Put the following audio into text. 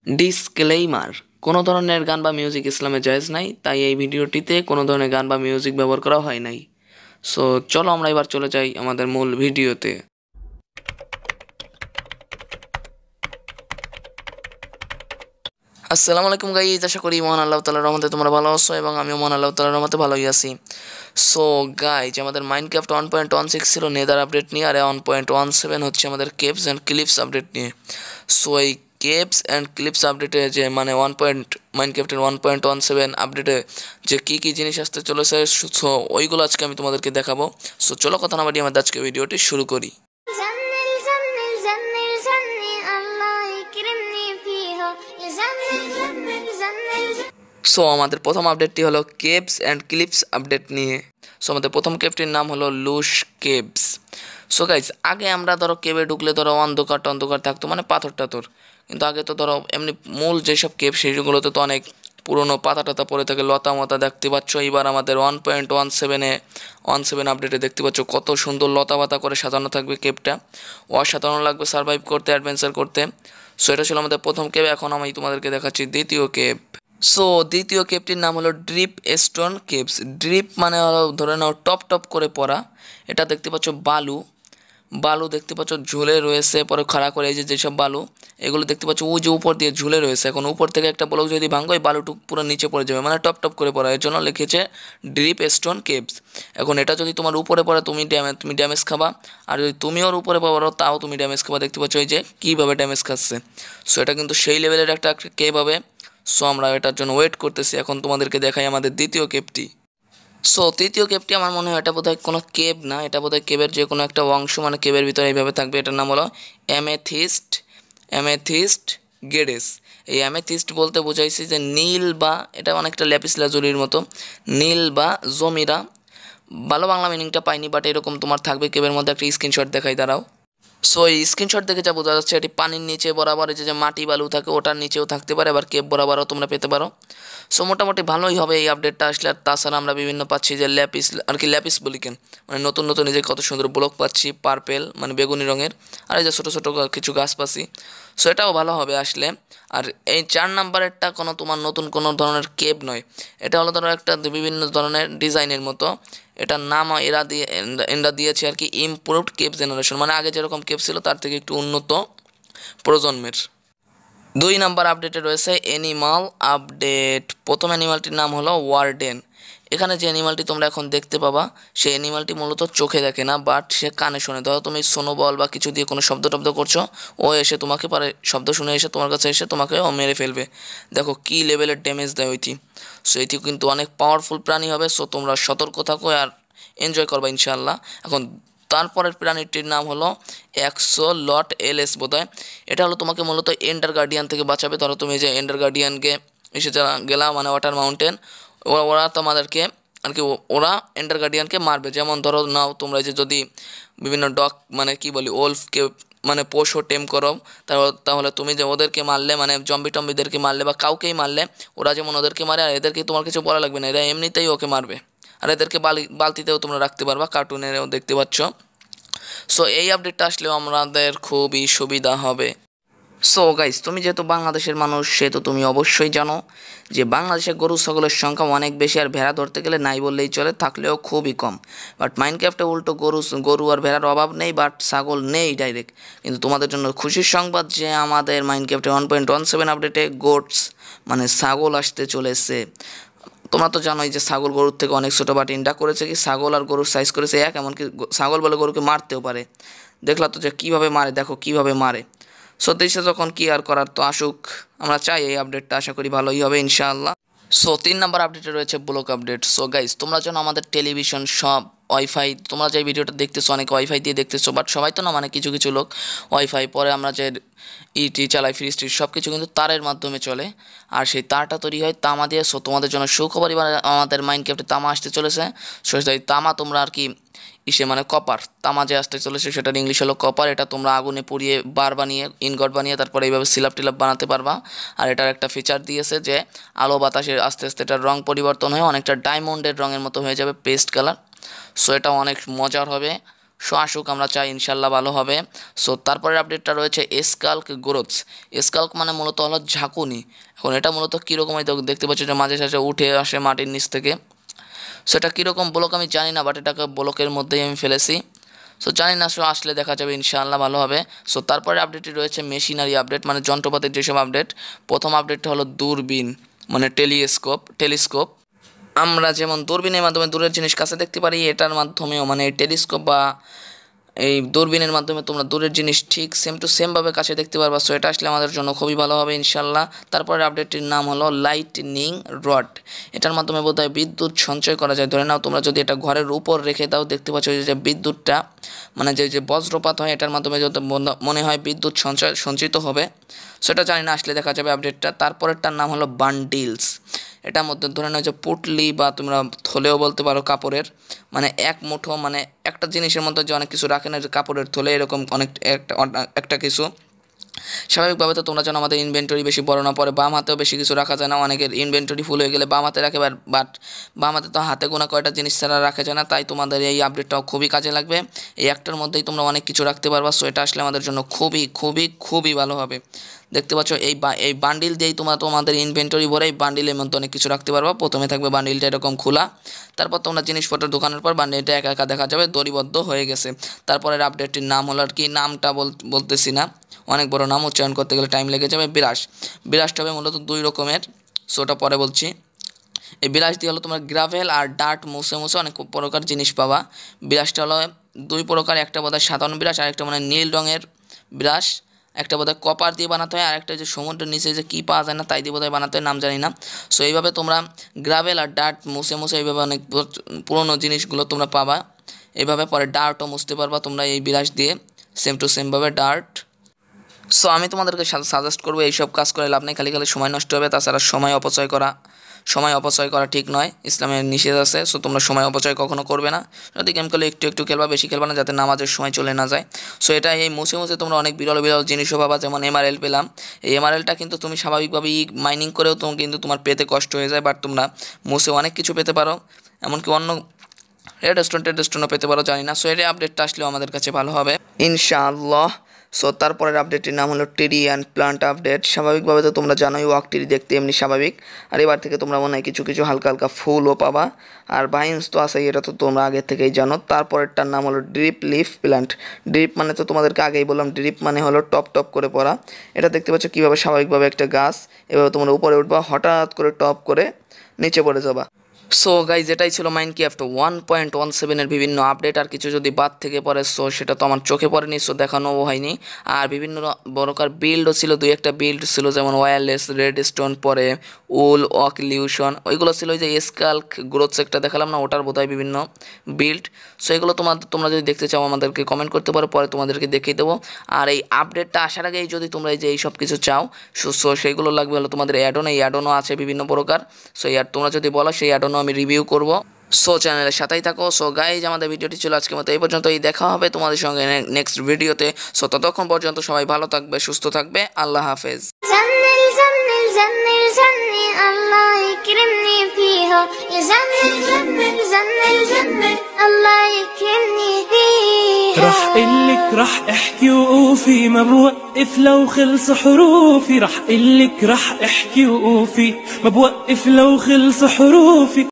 Disclaimer, কোনো ধরনের গান বা মিউজিক ইসলামে জায়েজ নাই, তাই এই ভিডিওটিতে কোনো ধরনের গান বা মিউজিক ব্যবহার করা হয় নাই। সো চলো আমরা এবার চলে যাই আমাদের মূল ভিডিওতে। আসসালামু আলাইকুম গাইজ, আশা করি মহান আল্লাহ তাআলার রহমতে তোমরা ভালো আছো এবং আমিও মহান আল্লাহ তাআলার রহমতে ভালোই আছি। সো গাইজ, আমাদের মাইনক্রাফট 1.16 ছিল নেদার আপডেট নিয়ে, আর 1.17 হচ্ছে আমাদের কেভস অ্যান্ড ক্লিপস আপডেট নিয়ে। সো এই কেভস অ্যান্ড ক্লিপস আপডেটে যে মানে মাইনক্রাফটের 1.17 আপডেটে যে কী জিনিস আসতে চলেছে, সো ওইগুলো আজকে আমি তোমাদেরকে দেখাবো। সো চলো কথা না বাড়িয়ে আমাদের আজকে ভিডিওটি শুরু করি। সো আমাদের প্রথম আপডেটটি হলো কেভস অ্যান্ড ক্লিপস আপডেট নিয়ে। সো আমাদের প্রথম কেভটির নাম হলো লুশ কেভস। সো গাইজ, আগে আমরা ধরো কেভে ঢুকলে ধরো অন্ধকার থাকতো, মানে পাথর টাথর, কিন্তু আগে তো ধরো এমনি মূল যেসব কেভ সেইগুলোতে তো অনেক পুরনো পাতা টাতা পড়ে থাকে, লতা মতা দেখতে পাচ্ছ। এবার আমাদের 1.17 আপডেটে দেখতে পাচ্ছ কত সুন্দর লতা পাতা করে সাজানো থাকবে কেভটা। অসাধারণ লাগবে সার্ভাইভ করতে, অ্যাডভেঞ্চার করতে। সো এটা ছিল আমাদের প্রথম কেভ। এখন আমি তোমাদেরকে দেখাচ্ছি দ্বিতীয় কেভ। সো দ্বিতীয় কেভটির নাম হলো ড্রিপ স্টোন কেভস। ড্রিপ মানে হলো ধরে নাও টপ করে পড়া। এটা দেখতে পাচ্ছ বালু দেখতে পাচ্ছ ঝুলে রয়েছে পরে খাড়া করে। এই যেসব বালু এগুলো দেখতে পাচ্ছ ওই যে উপর দিয়ে ঝুলে রয়েছে। এখন উপর থেকে একটা ব্লক যদি ভাঙো, এই বালুটুক পুরো নিচে পড়ে যাবে, মানে টপ করে পড়া। এর জন্য লিখেছে ড্রিপ স্টোন কেভস। এখন এটা যদি তোমার উপরে পড়ে তুমি ড্যামেজ খাবা, আর যদি তুমি ওর উপরে পড়ো তাও তুমি ড্যামেজ খাবা। দেখতে পাচ্ছ এই যে কীভাবে ড্যামেজ খাচ্ছে। সো এটা কিন্তু সেই লেভেলের একটা কেভ হবে। সো আমরা এটার জন্য ওয়েট করতেছি। এখন তোমাদেরকে দেখাই আমাদের দ্বিতীয় কেভটি। সো তৃতীয় কেভটি আমার মনে হয় এটা বোধহয় কোনো কেভ না, এটা বোধহয় কেভের যে কোনো একটা অংশ, মানে কেভের ভিতরে এইভাবে থাকবে। এটার নাম হলো অ্যামেথিস্ট গেডেস। এই অ্যামেথিস্ট বলতে বোঝাইছি যে নীল, বা এটা অনেকটা ল্যাপিস লাজুলির মতো, নীল বা জমিরা। ভালো বাংলা মিনিংটা পাইনি, বাট এরকম তোমার থাকবে কেভের মধ্যে। একটা স্ক্রিনশট দেখাই দাঁড়াও। সো এই স্ক্রিনশট দেখে যা বোঝা যাচ্ছে এটি পানির নিচে বরাবর, এই যে মাটি বালু থাকে ওটার নিচেও থাকতে পারে, আবার কেভ বরাবরও তোমরা পেতে পারো। সো মোটামুটি ভালোই হবে এই আপডেটটা আসলে। আর তাছাড়া আমরা বিভিন্ন পাচ্ছি যে ল্যাপিস বলি কেন, মানে নতুন এই যে কত সুন্দর ব্লক পাচ্ছি, পার্পেল মানে বেগুনি রঙের, আর এই যে ছোটো কিছু গাছ পাচ্ছি। সো এটাও ভালো হবে আসলে। আর এই 4 নাম্বারেরটা তোমার নতুন কোনো ধরনের কেভ নয়, এটা হলো ধরো একটা বিভিন্ন ধরনের ডিজাইনের মতো। এটার নাম এরা দিয়েছে আর কি ইমপ্রুভড কেভ জেনারেশন, মানে আগে যেরকম কেভ ছিল তার থেকে একটু উন্নত প্রজন্মের। 2 নাম্বার আপডেটে রয়েছে অ্যানিমাল আপডেট। প্রথম অ্যানিমালটির নাম হলো ওয়ার্ডেন। এখানে যে অ্যানিমালটি তোমরা এখন দেখতে পাবা, সেই অ্যানিমালটি মূলত চোখে দেখে না, বাট সে কানে শোনে। ধরো তুমি সোনোবল বা কিছু দিয়ে কোনো শব্দ করছো, ও এসে তোমাকে পারে শব্দ শুনে এসে তোমার কাছে এসে তোমাকে ও মেরে ফেলবে। দেখো কী লেভেলের ড্যামেজ দেয় ওইটি। সো এটি কিন্তু অনেক পাওয়ারফুল প্রাণী হবে। সো তোমরা সতর্ক থাকো আর এনজয় করবা ইনশাআল্লাহ। এখন তারপরের প্রাণীটির নাম হলো এক্সোলট এলএস বোধহয়। এটা হলো তোমাকে মূলত এন্ডার গার্ডিয়ান থেকে বাঁচাবে। ধরো তুমি যে এন্ডার গার্ডিয়ানকে এসে গেলা, মানে ওয়াটার মাউন্টেন, ওরা তোমাদেরকে আর কি ওরা এন্ডার গার্ডিয়ানকে মারবে। যেমন ধরো নাও তোমরা যে যদি বিভিন্ন ডগ মানে কি বলি ওলফকে মানে পোষো টেম করো, তাহলে তুমি যে ওদেরকে মারলে, মানে টম্বিদেরকে মারলে বা কাউকেই মারলে, ওরা যেমন ওদেরকে মারে, আর এদেরকে তোমার কিছু বলা লাগবে না, এরা এমনিতেই ওকে মারবে। আর এদেরকে বালতিতেও তোমরা রাখতে পারবা, কার্টুনেরও দেখতে পাচ্ছ। সো এই আপডেটটা আসলেও আমাদের খুবই সুবিধা হবে। সো গাইস, তুমি যেহেতু বাংলাদেশের মানুষ সেহেতু তুমি অবশ্যই জানো যে বাংলাদেশে গরু ছাগলের সংখ্যা অনেক বেশি, আর ভেড়া ধরতে গেলে নাই বললেই চলে, থাকলেও খুবই কম। বাট মাইনক্রাফটে উল্টো গরু আর ভেড়ার অভাব নেই, বাট ছাগল নেই ডাইরেক্ট। কিন্তু তোমাদের জন্য খুশির সংবাদ যে আমাদের মাইনক্রাফটে 1.17 আপডেটে গোটস মানে ছাগল আসতে চলেছে। তোমরা তো জানোই যে ছাগল গরুর থেকে অনেক ছোটো, বাট ইন্ডা করেছে কি ছাগল আর গরুর সাইজ করেছে এক, এমনকি ছাগল বলে গরুকে মারতেও পারে। দেখলা তো যে কীভাবে মারে, দেখো কীভাবে মারে। সো দেশে যখন কি আর করার, তো আসুক, আমরা চাই এই আপডেটটা, আশা করি ভালোই হবে ইনশাআল্লাহ। সো 3 নাম্বার আপডেটে রয়েছে ব্লক আপডেট। সো গাইজ, তোমরা যেন আমাদের টেলিভিশন সব ওয়াইফাই, তোমরা যে ভিডিওটা দেখতেছো অনেকে ওয়াইফাই দিয়ে দেখতেছো, বাট সবাই তো না, মানে কিছু লোক ওয়াইফাই, পরে আমরা যে ইটি চালাই ফ্রিজ সব কিছু কিন্তু তারের মাধ্যমে চলে, আর সেই তারটা তৈরি হয় তামা দিয়ে। সো তোমাদের জন্য সুখবর, এবার আমাদের মাইনক্রাফটে তামা আসতে চলেছে। সো সেই তামা তোমরা আর কি মানে কপার তামা যে আসতে চলেছে, সেটার ইংলিশ হলো কপার। এটা তোমরা আগুনে পুড়িয়ে বার বানিয়ে ইনগট বানিয়ে তারপরে এইভাবে সিলাপ টিলাপ বানাতে পারবা। আর এটার একটা ফিচার দিয়েছে যে আলো বাতাসে আস্তে এটার রং পরিবর্তন হয়ে অনেকটা ডায়মন্ডের রঙের মতো হয়ে যাবে, পেস্ট কালার। সো এটা অনেক মজার হবে। সো আসুক, আমরা চাই ইনশাল্লাহ ভালো হবে। সো তারপরের আপডেটটা রয়েছে স্কাল্ক গ্রোথস। স্কাল্ক মানে মূলত হলো ঝাঁকুনি। এখন এটা মূলত কীরকম দেখতে পাচ্ছি যে মাঝে সাঝে উঠে আসে মাটির নিচ থেকে। সো এটা কীরকম ব্লক আমি জানি না, বাট এটাকে ব্লকের মধ্যেই আমি ফেলেছি। সো জানি না, সো আসলে দেখা যাবে ইনশাআল্লাহ ভালো হবে। সো তারপরে আপডেটটি রয়েছে মেশিনারি আপডেট, মানে যন্ত্রপাতির যেসব আপডেট। প্রথম আপডেটটা হলো দূরবীন, মানে টেলিস্কোপ। আমরা যেমন দূরবীনের মাধ্যমে দূরের জিনিস কাছে দেখতে পারি, এটার মাধ্যমেও মানে এই টেলিস্কোপ বা এই দূরবীনের মাধ্যমে তোমরা দূরের জিনিস ঠিক সেম টু সেমভাবে কাছে দেখতে পারবা। সো এটা আসলে আমাদের জন্য খুবই ভালো হবে ইনশাল্লাহ। তারপরে আপডেটটির নাম হলো লাইটনিং রড। এটার মাধ্যমে বোধহয় বিদ্যুৎ সঞ্চয় করা যায়। ধরে নাও তোমরা যদি এটা ঘরের উপর রেখে দাও, দেখতে পাচ্ছ যে বিদ্যুৎটা মানে যে বজ্রপাত হয় এটার মাধ্যমে যদি মনে হয় বিদ্যুৎ সঞ্চিত হবে। সেটা জানি না, আসলে দেখা যাবে আপডেটটা। তারপরেরটার নাম হলো বান্ডিলস। এটার মধ্যে ধরে নাও যে পুটলি বা তোমরা থলেও বলতে পারো কাপড়ের, মানে এক মুঠো, মানে একটা জিনিসের মধ্যে যে অনেক কিছু রাখে না, যে কাপড়ের থলে, এরকম অনেক একটা কিছু। স্বাভাবিকভাবে তো তোমরা জানো আমাদের ইনভেন্টরি বেশি বড় না পড়ে, বাম হাতেও বেশি কিছু রাখা যায় না। অনেকের ইনভেন্টরি ফুল হয়ে গেলে বাম হাতে রাখে, বাট বাম হাতে তো হাতে গোনা কয়টা জিনিস ছাড়া রাখা যায় না। তাই তোমাদের এই আপডেটটাও খুবই কাজে লাগবে। এই একটার মধ্যেই তোমরা অনেক কিছু রাখতে পারবা। সো এটা আসলে আমাদের জন্য খুবই খুবই খুবই ভালো হবে। দেখতে পাচ্ছ এই বান্ডিল দিয়েই তোমাদের ইনভেন্টরি ভরে এই বান্ডিলের মধ্যে অনেক কিছু রাখতে পারবা। প্রথমে থাকবে বান্ডিলটা এরকম খোলা, তারপর তোমরা জিনিসপত্র ঢোকানোর পর বান্ডিলটা একা একা দেখা যাবে দড়িবদ্ধ হয়ে গেছে। তারপরের আপডেটটির নাম হলো, আর কি নামটা বলতেছি না, অনেক বড় নাম, উচ্চারণ করতে গেলে টাইম লেগে যাবে। বিরাশটা হবে মূলত 2 রকমের। সো ওটা পরে বলছি। এই বিরাশ দিয়ে হলো তোমরা গ্রাভেল আর ডার্ট মুছে অনেক প্রকার জিনিস পাবা। বিরাশটা হলো 2 প্রকার, একটা বোধহয় সাধারণ বিরাশ, আর একটা মানে নীল রঙের বিরাশ। একটা বোধহয় কপার দিয়ে বানাতে হয়, আর একটা যে সমুদ্রের নিচে যে কী পাওয়া যায় না তাই দিয়ে বোধহয় বানাতে হয়, নাম জানি না। সো এইভাবে তোমরা গ্রাভেল আর ডার্ট মুছে এইভাবে অনেক পুরোনো জিনিসগুলো তোমরা পাবা। এইভাবে পরে ডার্টও মুছতে পারবা তোমরা এই বিরাশ দিয়ে, সেম টু সেমভাবে ডার্ট। সো আমি তোমাদেরকে সাজেস্ট করবো এইসব কাজ করে লাভ নেই, খালি সময় নষ্ট হবে। তাছাড়া সময় অপচয় করা ঠিক নয়, ইসলামের নিষেধ আছে। সো তোমরা সময় অপচয় কখনো করবে না। যদি গেম খেলে একটু খেলবা, বেশি খেলবা না, যাতে নামাজের সময় চলে না যায়। সো এটা এই মুছে তোমরা অনেক বিরল জিনিসও পাবা, যেমন এমআরএল পেলাম। এই এমআরএলটা কিন্তু তুমি স্বাভাবিকভাবেই মাইনিং করেও কিন্তু তোমার পেতে কষ্ট হয়ে যায়, বাট তোমরা মুছে অনেক কিছু পেতে পারো, এমনকি অন্য রেস্টুরেন্টও পেতে পারো, জানি না। সো এই আপডেটটা আসলেও আমাদের কাছে ভালো হবে ইনশাআল্লাহ। সো তারপরের আপডেটটির নাম হলো ট্রি অ্যান্ড প্লান্ট আপডেট। স্বাভাবিকভাবে তো তোমরা জানোই ওয়াক ট্রি দেখতে এমনি স্বাভাবিক, আর এবার থেকে তোমরা মনে হয় কিছু হালকা ফুলও পাবা। আর ভাইন্স তো আছেই, এটা তো তোমরা আগে থেকেই জানো। তারপরেরটার নাম হলো ড্রিপ লিফ প্লান্ট। ড্রিপ মানে তো তোমাদেরকে আগেই বললাম, ড্রিপ মানে হলো টপ করে পড়া। এটা দেখতে পাচ্ছ কীভাবে স্বাভাবিকভাবে একটা গাছ, এভাবে তোমরা উপরে উঠবা, হঠাৎ করে টপ করে নিচে পড়ে যাবা। সো গাইজ, এটাই ছিল মাইনক্রাফট 1.17 বিভিন্ন আপডেট। আর কিছু যদি বাদ থেকে পড়ে, সো সেটা তো আমার চোখে পড়েনি, সো দেখানোও হয়নি। আর বিভিন্ন বড়কার বিল্ডও ছিল, 2-1টা বিল্ড ছিল, যেমন ওয়্যারলেস, রেডস্টোন, পরে উল অকলিউশন, ওইগুলো ছিল। ওই যে স্কাল্ক গ্রোথস একটা দেখালাম না, ওটার বোধহয় বিভিন্ন বিল্ড। সো এগুলো তোমরা যদি দেখতে চাও আমাদেরকে কমেন্ট করতে পারো, পরে তোমাদেরকে দেখিয়ে দেবো। আর এই আপডেটটা আসার আগেই যদি তোমরা এই যে এইসব কিছু চাও, সো সেইগুলো লাগবে হলো তোমাদের অ্যাডন। এই অ্যাডনও আছে বিভিন্ন প্রকার। সো তোমরা যদি বলো সেই অ্যাডনও আমি রিভিউ করব। সো চ্যানেলের সাথেই থাকো। সো গাইজ, আমাদের ভিডিওটি ছিল আজকের মতো এই পর্যন্তই। দেখা হবে তোমাদের সঙ্গে নেক্সট ভিডিওতে। সো ততক্ষণ পর্যন্ত সবাই ভালো থাকবে, সুস্থ থাকবে। আল্লাহ হাফেজ। الله يكرمني فيها الله يكرمني فيها. راح قلك راح احكي وقوفي ما بوقف لو خلص حروفي. راح قلك راح احكي وقوفي ما بوقف لو خلص حروفي.